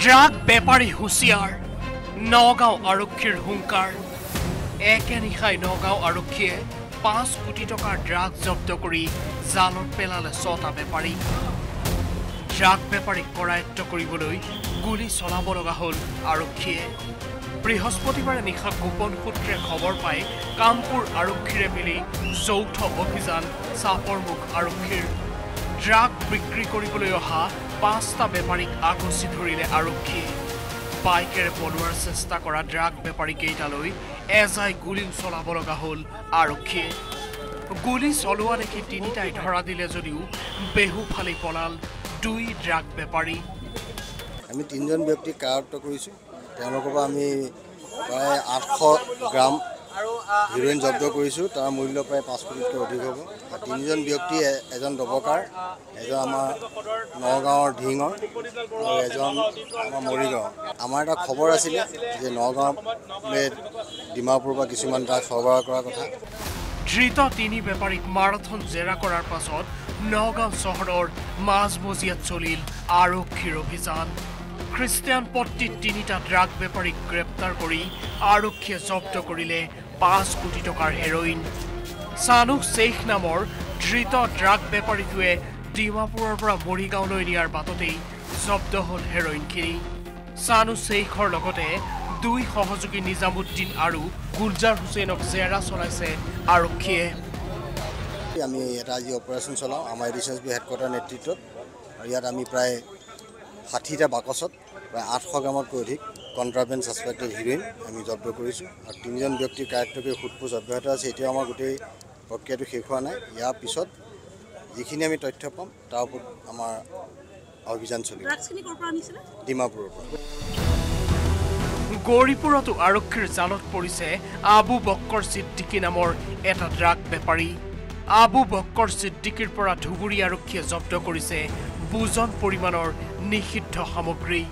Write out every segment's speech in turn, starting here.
drug বেপাৰী হুঁচিয়াৰ নগাঁও আৰক্ষীৰ হুংকাৰ একে নিশাই নগাঁও আৰক্ষীয়ে 5 কোটি টকাৰ ড্ৰাগ জব্দ কৰি জালত পেলালে 6টা বেপাৰী ড্ৰাগ বেপাৰীক কৰায়ত্ব কৰিবলৈ গুলী চলাব লগা হ'ল আৰক্ষীয়ে বৃহস্পতিবাৰে নিশা গোপন সূত্ৰে খবৰ পাই কামপুৰ আৰক্ষীৰে মিলি যৌথ অভিযান চাপৰমুখ আৰক্ষীৰ ড্ৰাগ বিক্ৰী কৰিবলৈ অহা 5টা বেপাৰীক আগচি ধৰিলে আৰক্ষীয়ে বাইকেৰে পলোৱাৰ চেষ্টা কৰা ড্ৰাগ বেপাৰী কেইটালৈ এজাই গুলী চলাব লগা হ'ল আৰক্ষীয়ে গুলী চলোৱা দেখি তিনিটাই ধৰা দিলে যদিও বেহুফালি পলাল 2 ড্ৰাগ বেপাৰী আমি 3জন ব্যক্তিক কাৰায়ত্ব কৰিছোঁ তেওঁলোকৰ পৰা আমি প্ৰায় 800 গ্ৰাম হিৰোইন জব্দ কৰিছোঁ তাৰ মূল্য প্ৰায় 5 কোটিতকৈ অধিক হ'ব আৰু 3জন ব্যক্তি এজন দবকাৰ এজন আমাৰ নগাঁৱৰ ঢিঙৰ আৰু এজন আমাৰ মৰিগাঁও আমাৰ এটা খবৰ আছিল যে নগাঁৱলৈ ডিমাপুৰৰ পৰা কিছুমান ড্ৰাগ সৰবৰাহ কৰাৰ কথা ধৃত 3 বেপাৰীক মাৰাথন জেৰা কৰাৰ পাছত নগাঁও চহৰৰ মাজমজিয়াত চলিল আৰক্ষীৰ অভিযান খ্ৰীষ্টিয়ান পট্টিত 3টা ড্ৰাগ বেপাৰীক গ্ৰেপ্তাৰ কৰি আৰক্ষীয়ে জব্দ কৰিলে 5 কোটি টকাৰ হেৰোইন সানুহ শেখ নামৰ ধৃত ড্ৰাগ বেপাৰীটোৱে ডিমাপুৰৰ পৰা মৰিগাঁৱলৈ নিয়াৰ বাটতেই জব্দ হ'ল হেৰোইনখিনি সানুহ শেখৰ লগতে 2 সহযোগী নিজামুদ্দিন আৰু গুলজাৰ হুছেইনক জেৰা চলাইছে আৰক্ষীয়ে আমি এটা আজি অপাৰেশ্যন চলাওঁ আমাৰ এডিশ্যনছ হেডকোৱাৰ্টাৰ নেতৃত্বত আৰু ইয়াত আমি প্ৰায় 60টা বাকচত প্ৰায় 800 গ্ৰামতকৈ অধিক কণ্ট্ৰাবেণ্ড ছাছপেক্টেড হিৰোইন আমি জব্দ কৰিছোঁ আৰু 3জন ব্যক্তিৰ কাৰায়ত্ব কৰি সোধপোছ অব্যাহত আছে এতিয়াও আমাৰ গোটেই প্ৰক্ৰিয়াটো শেষ হোৱা নাই ইয়াৰ পিছত যিখিনি আমি তথ্য পাম তাৰ ওপৰত আমাৰ অভিযান চলিব ডিমাপুৰৰ পৰা গৌৰীপুৰতো আৰক্ষীৰ জালত পৰিছে আবু বক্কৰ ছিদ্দিকী নামৰ এটা ড্ৰাগ বেপাৰী আবু বক্কৰ ছিদ্দিকীৰ পৰা ধুবুৰী আৰক্ষীয়ে জব্দ কৰিছে বুজন পৰিমাণৰ নিষিদ্ধ সামগ্ৰী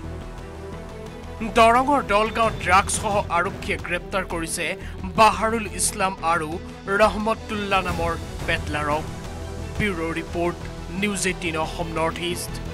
দৰঙৰ দলগাঁৱত ড্ৰাগছসহ আৰক্ষীয়ে গ্ৰেপ্তাৰ কৰিছে বাহাৰুল ইছলাম আৰু ৰহমতুল্লাহ নামৰ পেটলাৰক bureau' report news 18 Assam north east